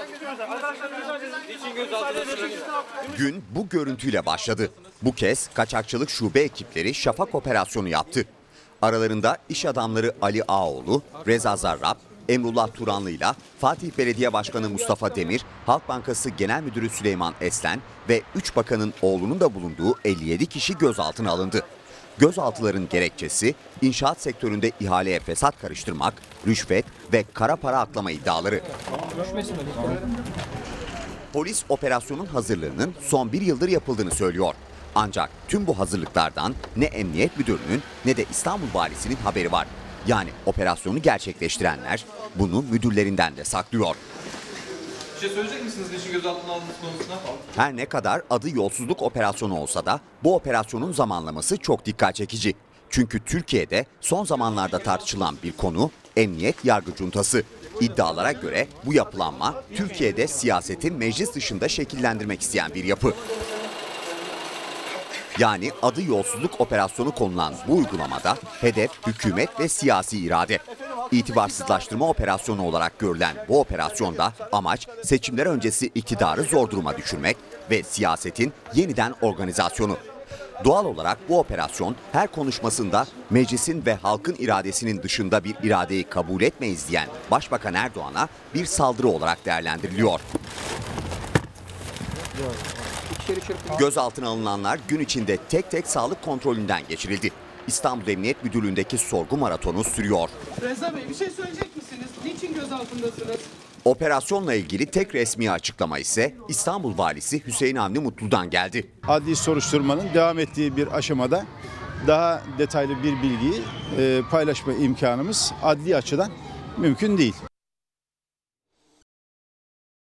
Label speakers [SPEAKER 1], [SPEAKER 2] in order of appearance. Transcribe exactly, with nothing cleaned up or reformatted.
[SPEAKER 1] Gün bu görüntüyle başladı. Bu kez kaçakçılık şube ekipleri şafak operasyonu yaptı. Aralarında iş adamları Ali Ağoğlu, Reza Zarrab, Emrullah Turanlı ile Fatih Belediye Başkanı Mustafa Demir, Halk Bankası Genel Müdürü Süleyman Eslen ve üç bakanın oğlunun da bulunduğu elli yedi kişi gözaltına alındı. Gözaltıların gerekçesi inşaat sektöründe ihaleye fesat karıştırmak, rüşvet ve kara para aklama iddiaları. Polis operasyonun hazırlığının son bir yıldır yapıldığını söylüyor. Ancak tüm bu hazırlıklardan ne Emniyet Müdürü'nün ne de İstanbul Valisi'nin haberi var. Yani operasyonu gerçekleştirenler bunu müdürlerinden de saklıyor.
[SPEAKER 2] Bir şey söyleyecek misiniz niçin gözaltına alındığınız konusunda?
[SPEAKER 1] Her ne kadar adı yolsuzluk operasyonu olsa da bu operasyonun zamanlaması çok dikkat çekici. Çünkü Türkiye'de son zamanlarda tartışılan bir konu emniyet yargı cuntası. İddialara göre bu yapılanma Türkiye'de siyaseti meclis dışında şekillendirmek isteyen bir yapı. Yani adı yolsuzluk operasyonu konulan bu uygulamada hedef hükümet ve siyasi irade. İtibarsızlaştırma operasyonu olarak görülen bu operasyonda amaç seçimler öncesi iktidarı zor duruma düşürmek ve siyasetin yeniden organizasyonu. Doğal olarak bu operasyon her konuşmasında meclisin ve halkın iradesinin dışında bir iradeyi kabul etmeyiz diyen Başbakan Erdoğan'a bir saldırı olarak değerlendiriliyor. Gözaltına alınanlar gün içinde tek tek sağlık kontrolünden geçirildi. İstanbul Emniyet Müdürlüğü'ndeki sorgu maratonu sürüyor.
[SPEAKER 3] Reza Bey bir şey söyleyecek misiniz? Niçin gözaltındasınız?
[SPEAKER 1] Operasyonla ilgili tek resmi açıklama ise İstanbul Valisi Hüseyin Avni Mutlu'dan geldi.
[SPEAKER 4] Adli soruşturmanın devam ettiği bir aşamada daha detaylı bir bilgiyi paylaşma imkanımız adli açıdan mümkün değil.